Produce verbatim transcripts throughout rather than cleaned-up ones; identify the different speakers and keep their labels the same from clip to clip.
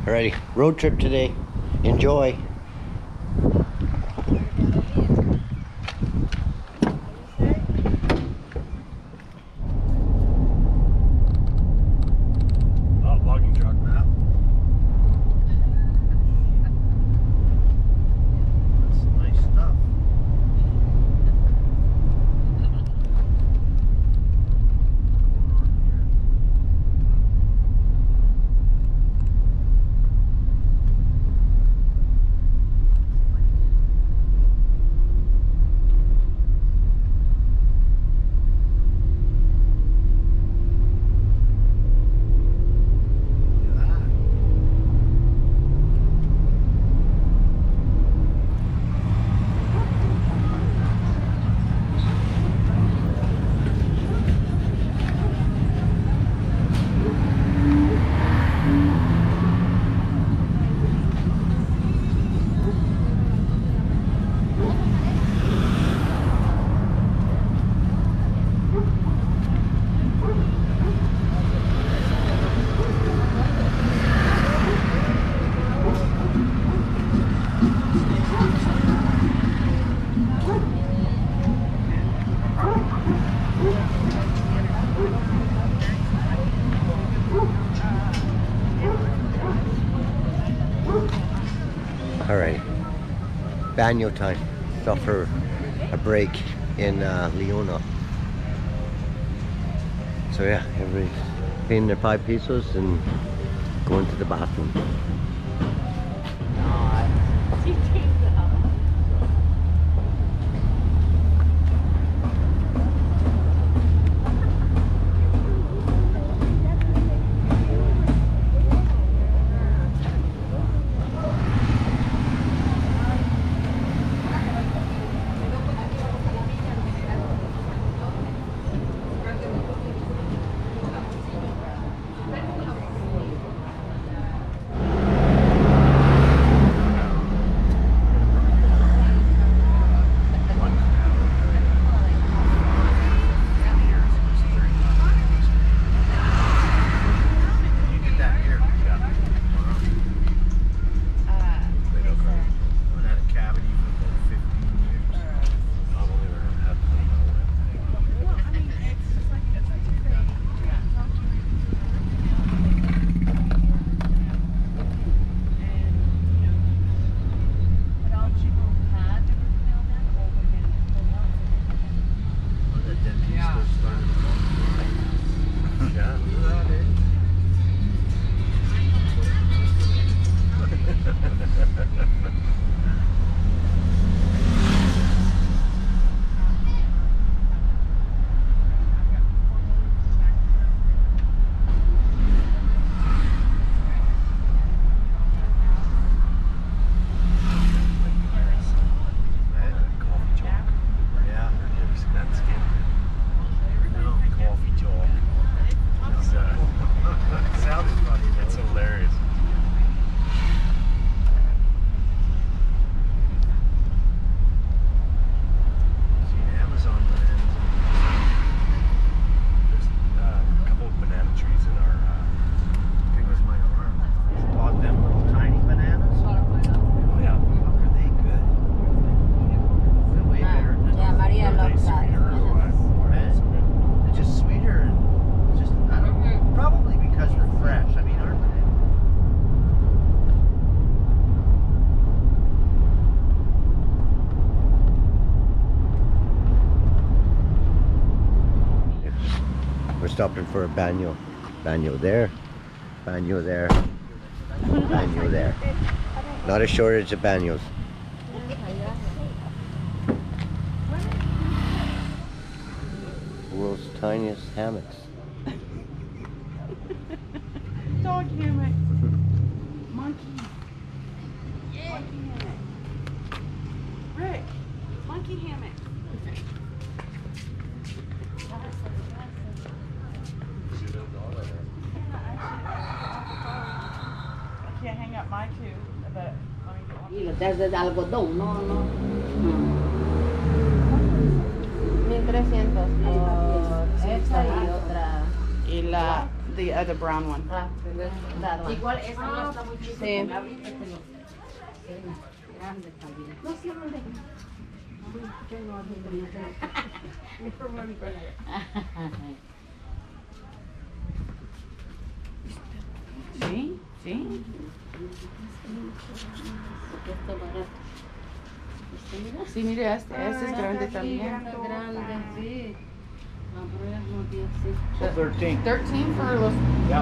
Speaker 1: Alrighty, road trip today. Enjoy. Alright, Baño time. Stop for a break in uh, Leona. So yeah, everybody's paying their five pesos and going to the bathroom. We're stopping for a baño. Baño there, baño there, baño there. Not a shortage of baños. World's tiniest hammocks.
Speaker 2: Dog hammock. Monkey. Yeah. Monkey hammock. Rick, monkey hammock. I can't hang up my two, but let me get one.
Speaker 3: Y lo te haces de algodón, no, no. mil trescientos por esta y otra.
Speaker 2: Y la the other brown one.
Speaker 3: Ah, that one. Igual esa no está muy chiquita.
Speaker 4: Sí.
Speaker 3: La ahorita te lo- grande también. No, sí, no le- Yo no, no,
Speaker 2: Sí, sí.
Speaker 3: Está barato. Este, mira.
Speaker 2: Sí, mire, este, este es grande también.
Speaker 3: Está grande, sí. A ver, no digo, sí.
Speaker 5: So thirteen.
Speaker 2: thirteen for los.
Speaker 5: Yeah.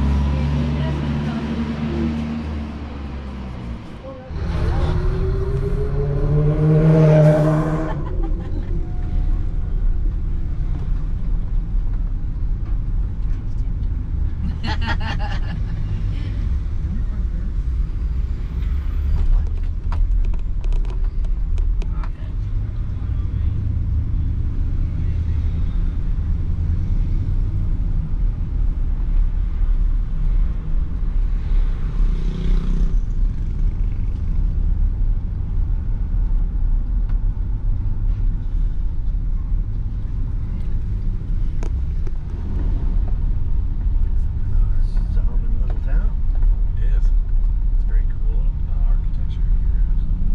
Speaker 5: Solomon little town.
Speaker 6: It is. It's very cool uh, architecture here.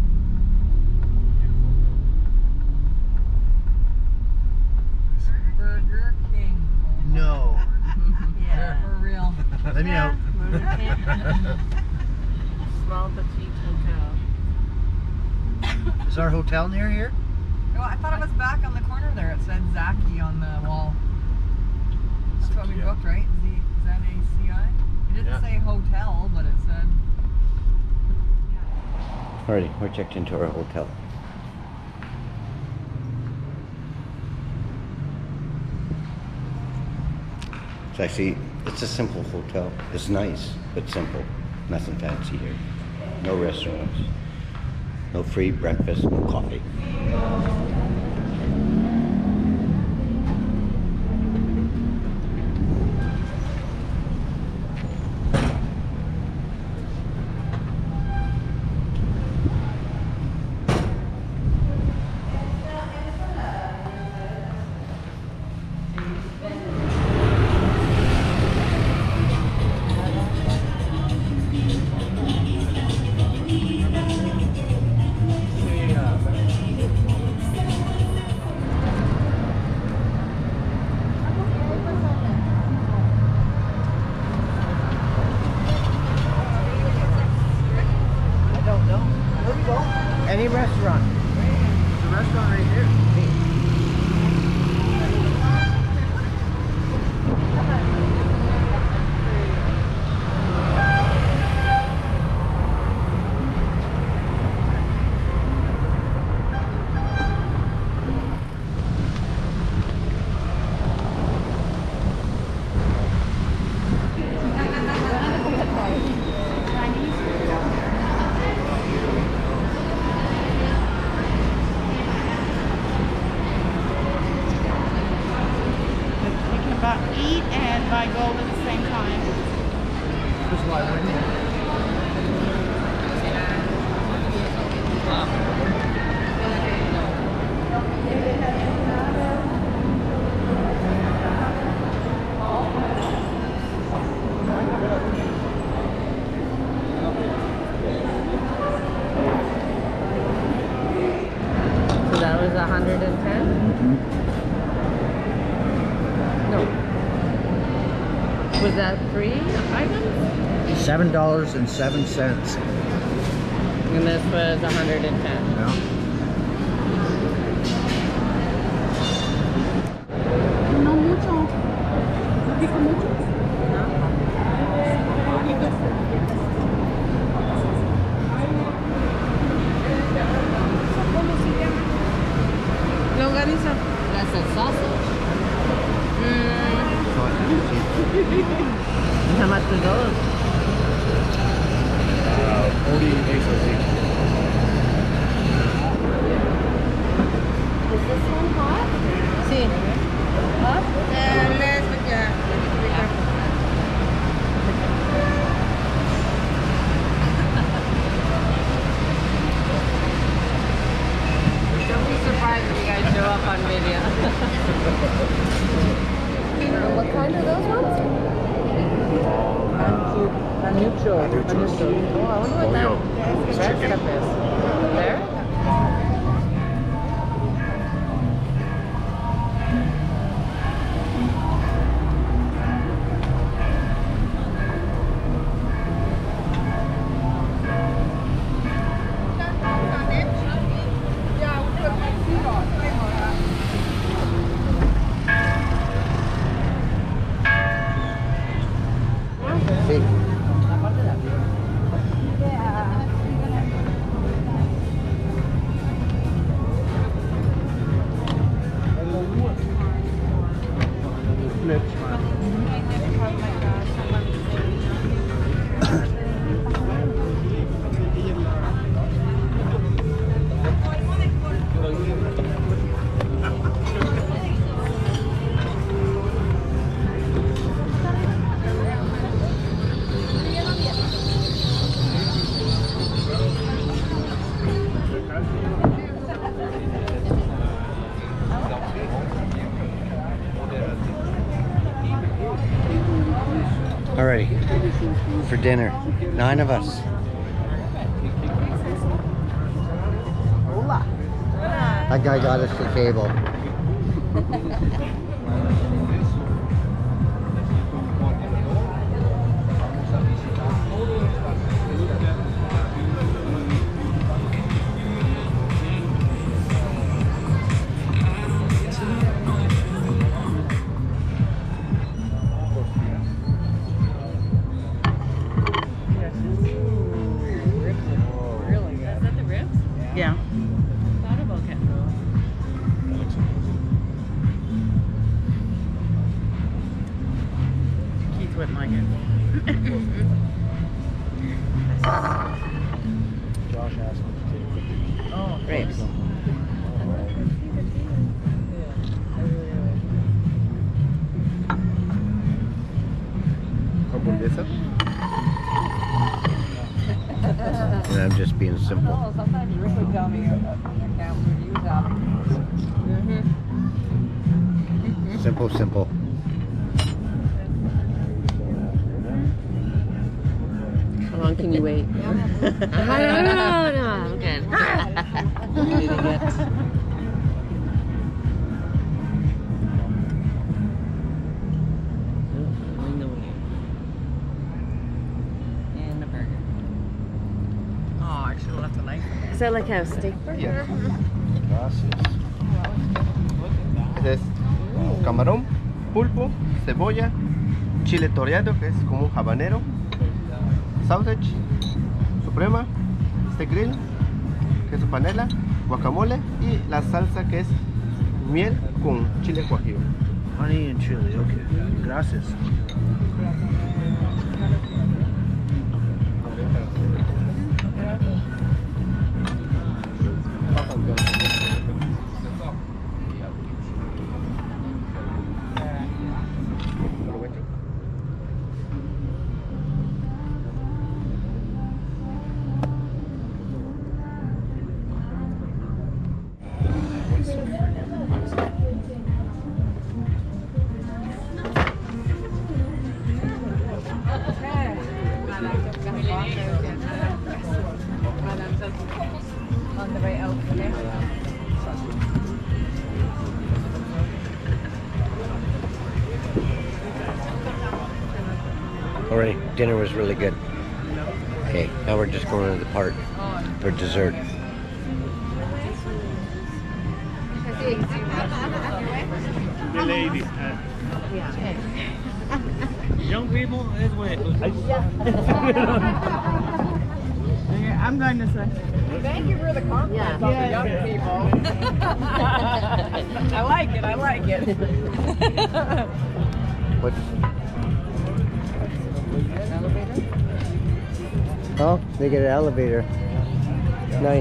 Speaker 4: Burger King.
Speaker 5: No.
Speaker 4: Yeah. For real.
Speaker 5: Let me know.
Speaker 4: Small petite hotel.
Speaker 5: Is our hotel near here?
Speaker 4: Oh, I thought it was back on the corner there. It said Zaki on the wall. That's what we
Speaker 6: Yeah.
Speaker 4: booked, right? Z Z A C I. It didn't
Speaker 6: Yeah.
Speaker 4: say hotel, but it said.
Speaker 1: Alrighty, we're checked into our hotel. It's actually, it's a simple hotel. It's nice, but simple. Nothing fancy here. No restaurants. No free breakfast, no coffee.
Speaker 5: I don't know. Where we go? Any restaurant. There's a restaurant right here.
Speaker 2: You can buy, eat and buy gold at the same time.
Speaker 5: This is why I went here.
Speaker 4: So that was one hundred ten? No. Was that three items?
Speaker 5: Seven dollars and seven cents.
Speaker 4: And this was one hundred ten.
Speaker 5: Yeah.
Speaker 2: No mucho. ¿No pico mucho? Longaniza.
Speaker 3: That's a sausage.
Speaker 4: How much are those?
Speaker 6: Uh, forty pesos each.
Speaker 3: Is this one hot?
Speaker 4: Sí.
Speaker 3: Hot?
Speaker 4: Uh, less, but yeah, you need to be careful. Don't be surprised if you guys show up on video.
Speaker 3: What kind are those ones?
Speaker 5: Panucho. Panucho. Oh, I wonder what
Speaker 6: Pollo.
Speaker 5: that
Speaker 6: It's
Speaker 5: red
Speaker 6: chicken.
Speaker 5: stuff is. There?
Speaker 1: Sí. Alrighty, for dinner, nine of us. That guy got us the table.
Speaker 2: Is that the ribs? Yeah. Thought about it. Keith wouldn't like it.
Speaker 6: Josh asked me to take pictures.
Speaker 2: Oh, ribs.
Speaker 6: Hamburguesa.
Speaker 1: And I'm just being simple.
Speaker 4: Oh, sometimes Rick would tell me uh, account when he was having.
Speaker 1: Simple, simple.
Speaker 3: How long can you wait? no, no, no, no, I'm good.
Speaker 2: And a burger.
Speaker 4: Oh, actually, that's a nice one.
Speaker 3: Is that like a steak burger?
Speaker 6: Yes. Gracias. Este es camarón, pulpo, cebolla, chile toreado, que es como un habanero, sausage, suprema, steak grill, queso panela, guacamole y la salsa que es miel con chile guajillo.
Speaker 5: Honey and chili, okay. Gracias.
Speaker 4: On the way out today.
Speaker 1: Alright, dinner was really good. Okay, now we're just going to the park for dessert.
Speaker 6: The ladies. Young people is way.
Speaker 2: I'm going to say.
Speaker 4: Thank you for the compliment on the young people. I like it, I like it.
Speaker 1: What? Oh, they get an elevator. Nice.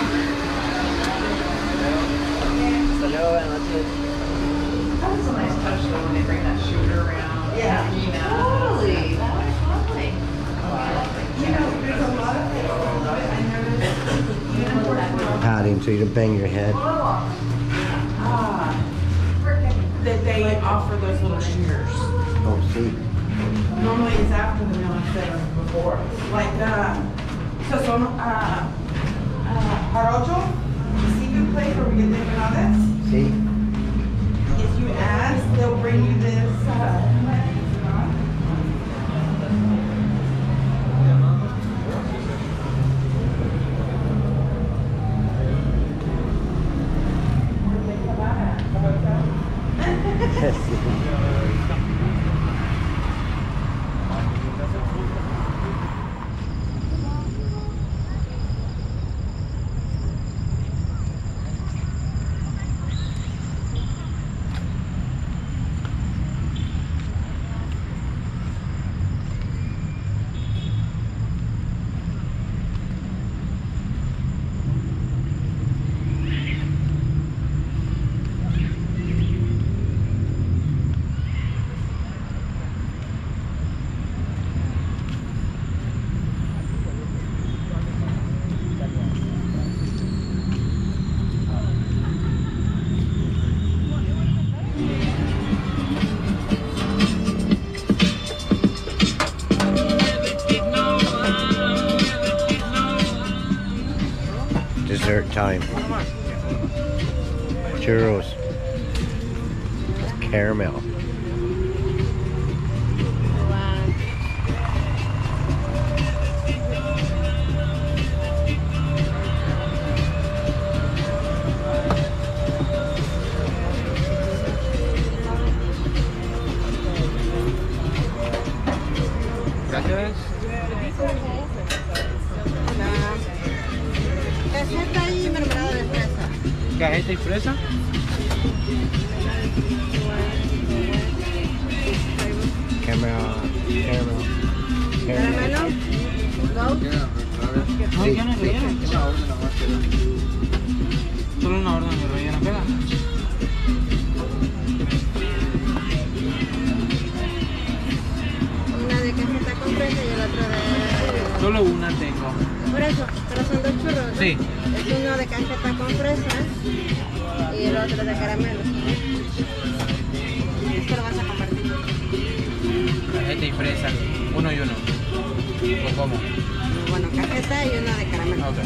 Speaker 5: Hasta luego, buenas noches.
Speaker 4: much though when they bring that shooter around.
Speaker 2: Yeah.
Speaker 4: You know.
Speaker 2: Totally. That was lovely. You know, there's a lot of things I noticed.
Speaker 1: Padding so you don't bang your head.
Speaker 4: Ah, that they offer those little shooters.
Speaker 1: Oh, see.
Speaker 2: Normally it's after the meal instead of before. Like, uh, so son, uh, uh, jarocho, the seafood place where we get the empanadas.
Speaker 1: See?
Speaker 2: If you ask, they'll bring you this, uh,
Speaker 1: Dessert time. Churros. With caramel.
Speaker 5: Gracias.
Speaker 3: Cajeta y mermelada de fresa.
Speaker 5: Cajeta y fresa.
Speaker 1: Caramel. Caramel.
Speaker 3: Caramelo. Goat.
Speaker 5: No, ya no rellena. Solo una orden de rellena, ¿queda?
Speaker 3: Una de cajeta con fresa y el otro de...
Speaker 5: Solo una tengo.
Speaker 3: Por eso, pero son dos churros, ¿no?
Speaker 5: Sí.
Speaker 3: Es uno de cajeta con fresa y el otro de caramelo. Esto lo vas a compartir.
Speaker 5: Cajeta y fresa. Uno y uno. ¿O cómo?
Speaker 3: Bueno, cajeta y uno de caramelo.
Speaker 5: Ok.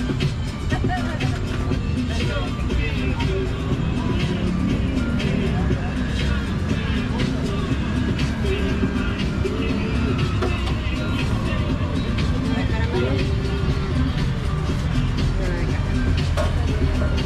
Speaker 3: Uno de caramelo. Y uno de cajeta.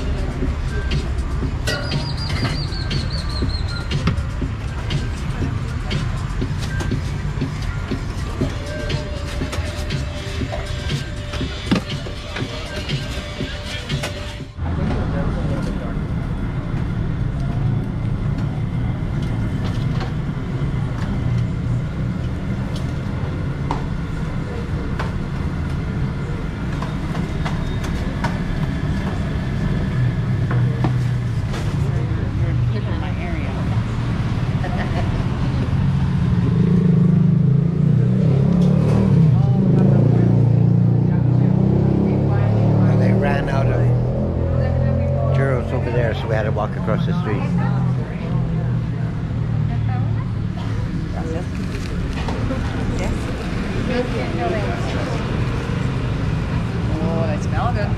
Speaker 1: And they ran out of churros over there, so we had to walk across the street.
Speaker 4: Oh, they smell good.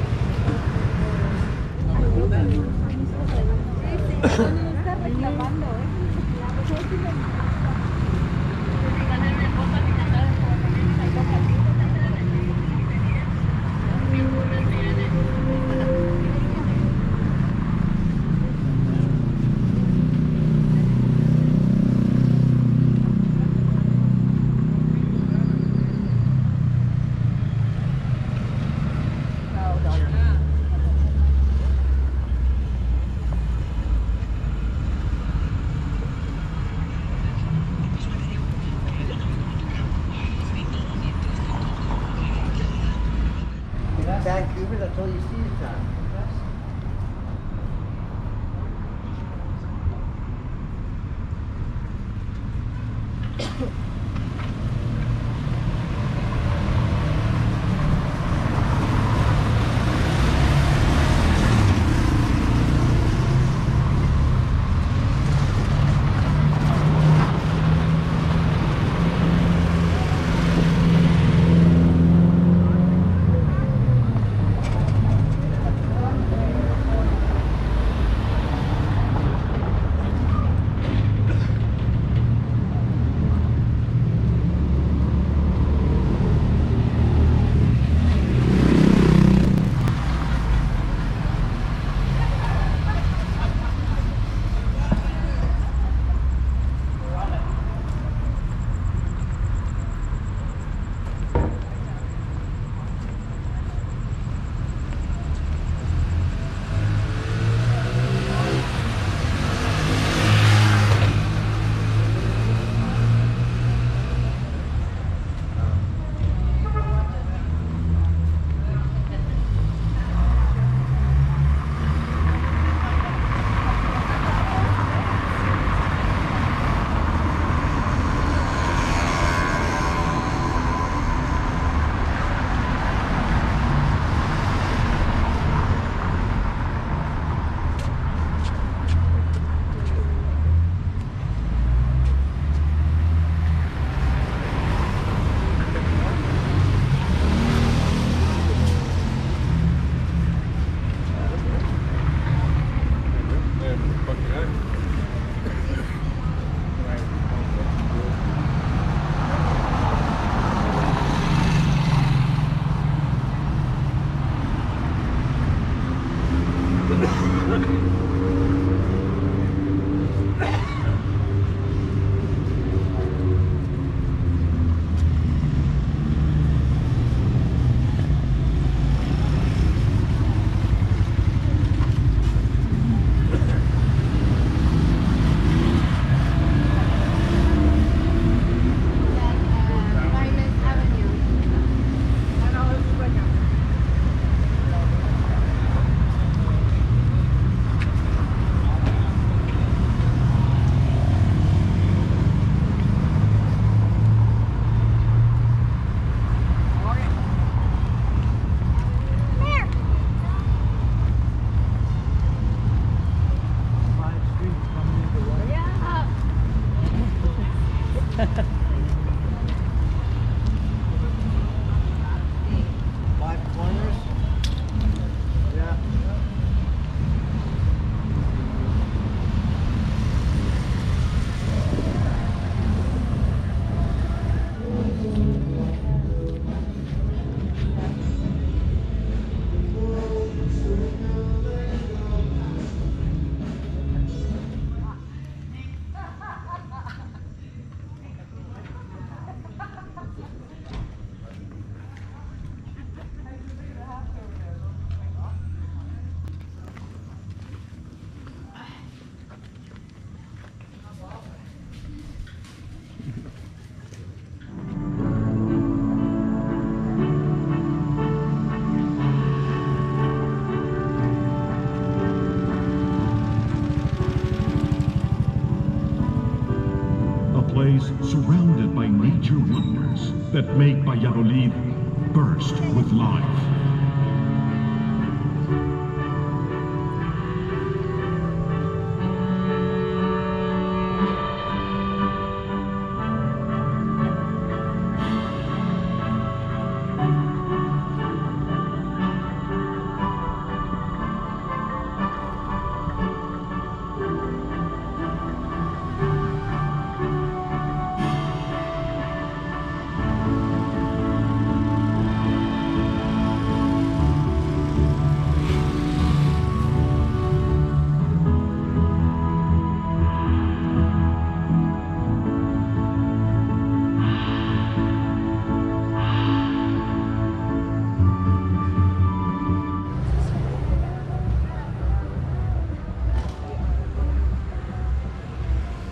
Speaker 7: place surrounded by nature wonders that make Valladolid burst with life.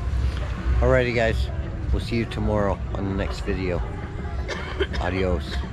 Speaker 1: Alrighty guys, we'll see you tomorrow on the next video. Adios.